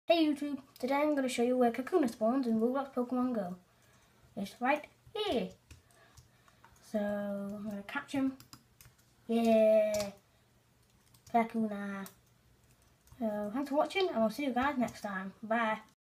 Hey YouTube, today I'm going to show you where Kakuna spawns in Roblox Pokemon Go. It's right here. So I'm going to catch him. Yeah, Kakuna. So thanks for watching and I'll see you guys next time. Bye.